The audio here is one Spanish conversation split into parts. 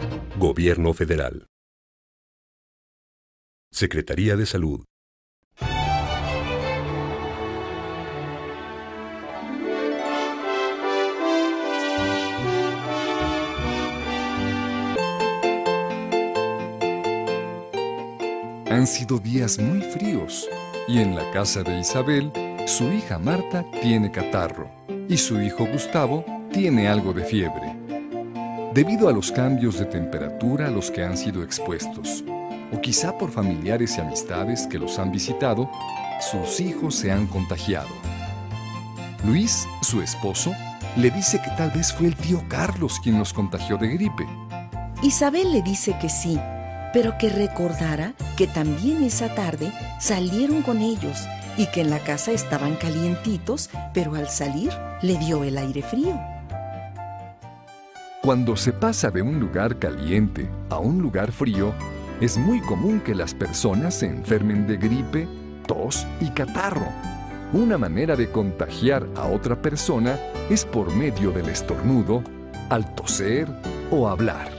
Gobierno Federal. Secretaría de Salud. Han sido días muy fríos y en la casa de Isabel, su hija Marta tiene catarro y su hijo Gustavo tiene algo de fiebre. Debido a los cambios de temperatura a los que han sido expuestos, o quizá por familiares y amistades que los han visitado, sus hijos se han contagiado. Luis, su esposo, le dice que tal vez fue el tío Carlos quien los contagió de gripe. Isabel le dice que sí, pero que recordara que también esa tarde salieron con ellos y que en la casa estaban calientitos, pero al salir le dio el aire frío. Cuando se pasa de un lugar caliente a un lugar frío, es muy común que las personas se enfermen de gripe, tos y catarro. Una manera de contagiar a otra persona es por medio del estornudo, al toser o hablar.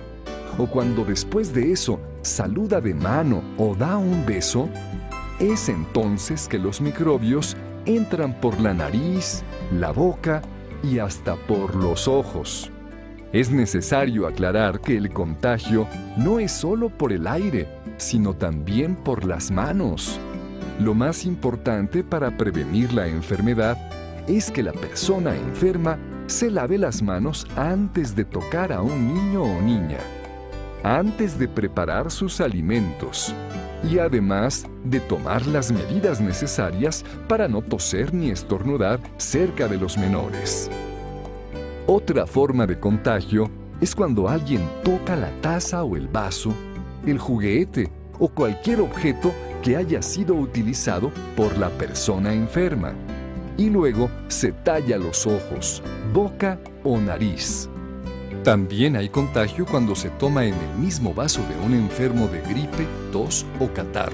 O cuando después de eso saluda de mano o da un beso, es entonces que los microbios entran por la nariz, la boca y hasta por los ojos. Es necesario aclarar que el contagio no es solo por el aire, sino también por las manos. Lo más importante para prevenir la enfermedad es que la persona enferma se lave las manos antes de tocar a un niño o niña, antes de preparar sus alimentos y además de tomar las medidas necesarias para no toser ni estornudar cerca de los menores. Otra forma de contagio es cuando alguien toca la taza o el vaso, el juguete o cualquier objeto que haya sido utilizado por la persona enferma y luego se talla los ojos, boca o nariz. También hay contagio cuando se toma en el mismo vaso de un enfermo de gripe, tos o catarro.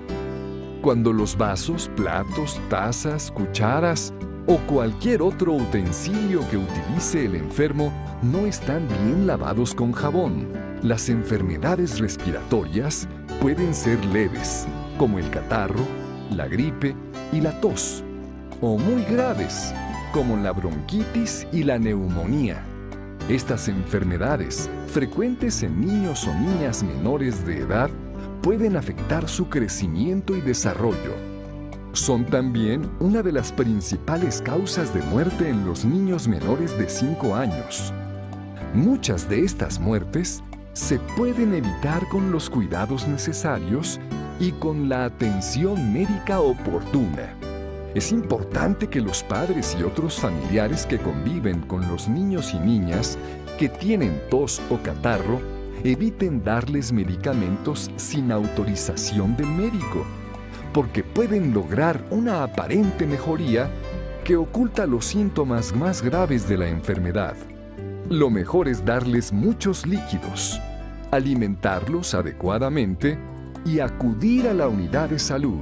Cuando los vasos, platos, tazas, cucharas o cualquier otro utensilio que utilice el enfermo no están bien lavados con jabón, las enfermedades respiratorias pueden ser leves, como el catarro, la gripe y la tos, o muy graves, como la bronquitis y la neumonía. Estas enfermedades, frecuentes en niños o niñas menores de edad, pueden afectar su crecimiento y desarrollo. Son también una de las principales causas de muerte en los niños menores de 5 años. Muchas de estas muertes se pueden evitar con los cuidados necesarios y con la atención médica oportuna. Es importante que los padres y otros familiares que conviven con los niños y niñas que tienen tos o catarro eviten darles medicamentos sin autorización del médico, porque pueden lograr una aparente mejoría que oculta los síntomas más graves de la enfermedad. Lo mejor es darles muchos líquidos, alimentarlos adecuadamente y acudir a la unidad de salud.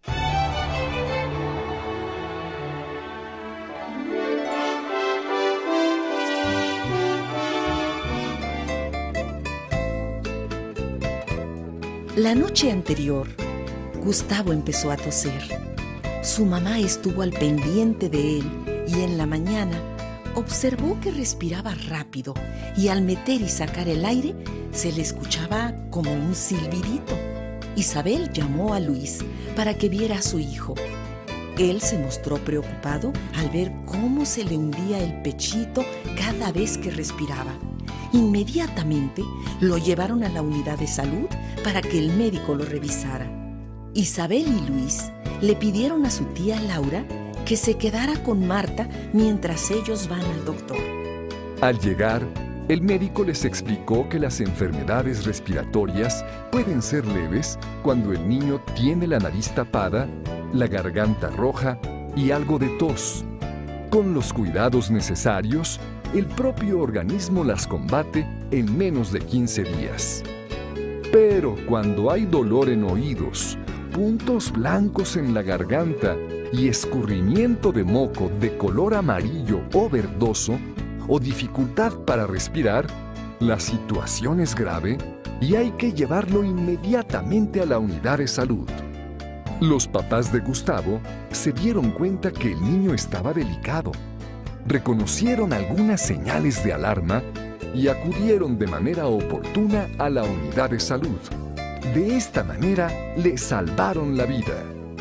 La noche anterior, Gustavo empezó a toser. Su mamá estuvo al pendiente de él y en la mañana observó que respiraba rápido y al meter y sacar el aire se le escuchaba como un silbidito. Isabel llamó a Luis para que viera a su hijo. Él se mostró preocupado al ver cómo se le hundía el pechito cada vez que respiraba. Inmediatamente lo llevaron a la unidad de salud para que el médico lo revisara. Isabel y Luis le pidieron a su tía Laura que se quedara con Marta mientras ellos van al doctor. Al llegar, el médico les explicó que las enfermedades respiratorias pueden ser leves cuando el niño tiene la nariz tapada, la garganta roja y algo de tos. Con los cuidados necesarios, el propio organismo las combate en menos de 15 días. Pero cuando hay dolor en oídos, puntos blancos en la garganta y escurrimiento de moco de color amarillo o verdoso, o dificultad para respirar, La situación es grave y hay que llevarlo inmediatamente a la unidad de salud. Los papás de Gustavo se dieron cuenta que el niño estaba delicado. Reconocieron algunas señales de alarma y acudieron de manera oportuna a la unidad de salud. De esta manera, le salvaron la vida.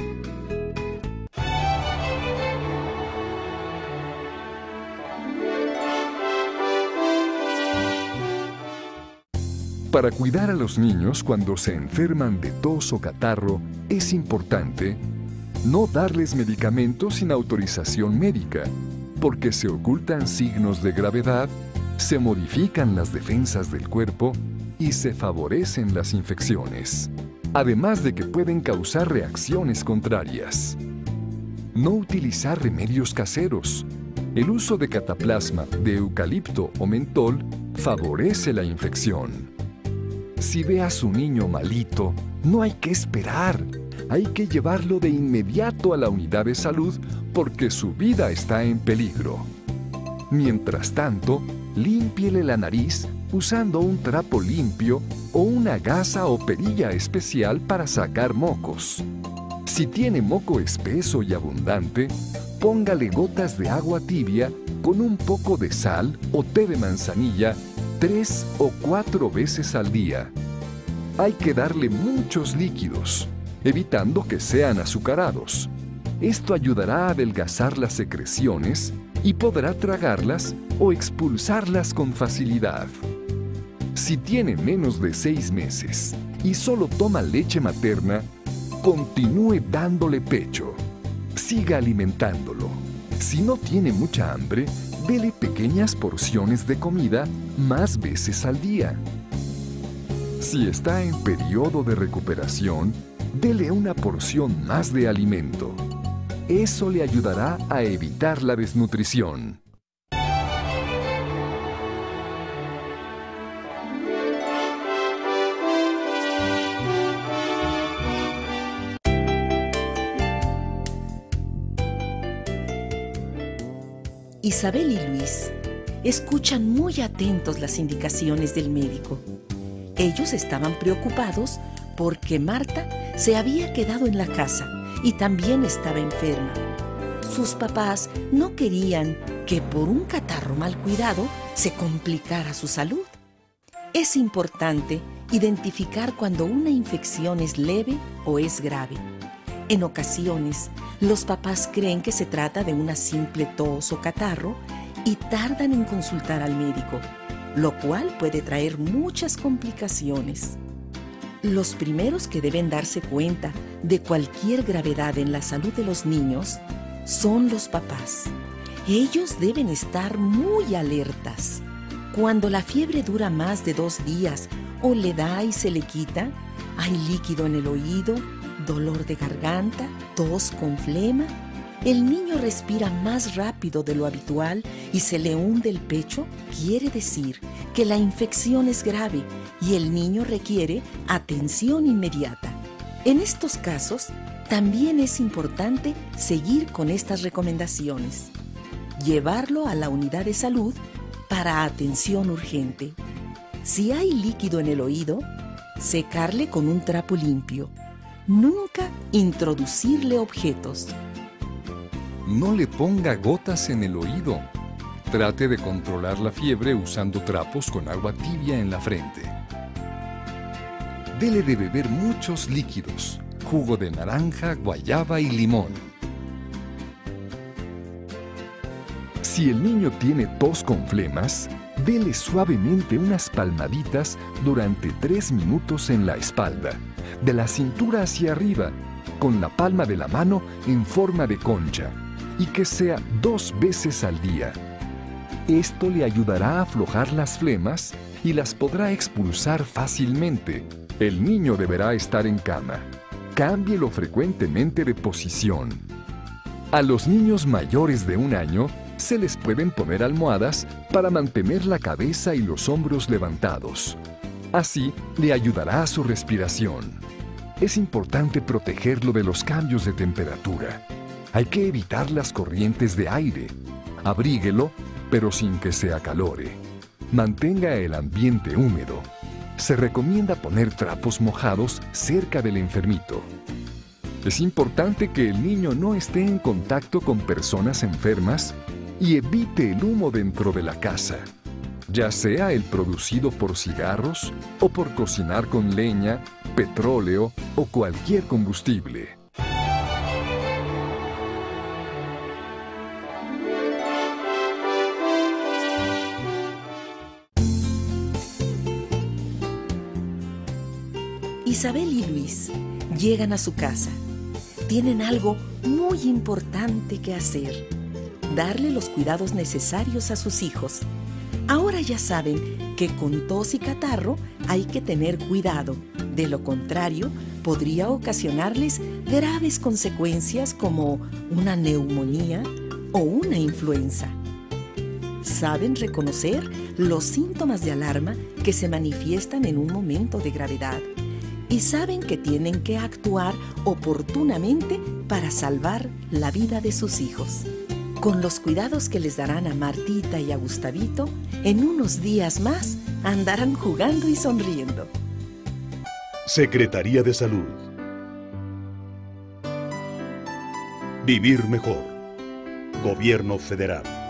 Para cuidar a los niños cuando se enferman de tos o catarro, es importante no darles medicamentos sin autorización médica, porque se ocultan signos de gravedad, se modifican las defensas del cuerpo y se favorecen las infecciones, además de que pueden causar reacciones contrarias. No utilizar remedios caseros. El uso de cataplasma, de eucalipto o mentol favorece la infección. Si ve a su niño malito, no hay que esperar. Hay que llevarlo de inmediato a la unidad de salud porque su vida está en peligro. Mientras tanto, límpiele la nariz usando un trapo limpio o una gasa o perilla especial para sacar mocos. Si tiene moco espeso y abundante, póngale gotas de agua tibia con un poco de sal o té de manzanilla 3 o 4 veces al día. Hay que darle muchos líquidos, evitando que sean azucarados. Esto ayudará a adelgazar las secreciones y podrá tragarlas o expulsarlas con facilidad. Si tiene menos de 6 meses y solo toma leche materna, continúe dándole pecho. Siga alimentándolo. Si no tiene mucha hambre, dele pequeñas porciones de comida más veces al día. Si está en periodo de recuperación, dele una porción más de alimento. Eso le ayudará a evitar la desnutrición. Isabel y Luis escuchan muy atentos las indicaciones del médico. Ellos estaban preocupados porque Marta se había quedado en la casa y también estaba enferma. Sus papás no querían que por un catarro mal cuidado se complicara su salud. Es importante identificar cuando una infección es leve o es grave. En ocasiones, los papás creen que se trata de una simple tos o catarro y tardan en consultar al médico, lo cual puede traer muchas complicaciones. Los primeros que deben darse cuenta de cualquier gravedad en la salud de los niños son los papás. Ellos deben estar muy alertas. Cuando la fiebre dura más de 2 días o le da y se le quita, hay líquido en el oído, dolor de garganta, tos con flema, el niño respira más rápido de lo habitual y se le hunde el pecho, quiere decir que la infección es grave y el niño requiere atención inmediata. En estos casos, también es importante seguir con estas recomendaciones. Llevarlo a la unidad de salud para atención urgente. Si hay líquido en el oído, secarle con un trapo limpio. Nunca introducirle objetos. No le ponga gotas en el oído. Trate de controlar la fiebre usando trapos con agua tibia en la frente. Dele de beber muchos líquidos, jugo de naranja, guayaba y limón. Si el niño tiene tos con flemas, dele suavemente unas palmaditas durante 3 minutos en la espalda, de la cintura hacia arriba, con la palma de la mano en forma de concha, y que sea 2 veces al día. Esto le ayudará a aflojar las flemas y las podrá expulsar fácilmente. El niño deberá estar en cama. Cámbielo frecuentemente de posición. A los niños mayores de 1 año se les pueden poner almohadas para mantener la cabeza y los hombros levantados. Así le ayudará a su respiración. Es importante protegerlo de los cambios de temperatura. Hay que evitar las corrientes de aire. Abríguelo, pero sin que se acalore. Mantenga el ambiente húmedo. Se recomienda poner trapos mojados cerca del enfermito. Es importante que el niño no esté en contacto con personas enfermas y evite el humo dentro de la casa, ya sea el producido por cigarros o por cocinar con leña, petróleo o cualquier combustible. Isabel y Luis llegan a su casa. Tienen algo muy importante que hacer: darle los cuidados necesarios a sus hijos. Ahora ya saben que con tos y catarro hay que tener cuidado. De lo contrario, podría ocasionarles graves consecuencias como una neumonía o una influenza. Saben reconocer los síntomas de alarma que se manifiestan en un momento de gravedad y saben que tienen que actuar oportunamente para salvar la vida de sus hijos. Con los cuidados que les darán a Martita y a Gustavito, en unos días más andarán jugando y sonriendo. Secretaría de Salud. Vivir mejor. Gobierno Federal.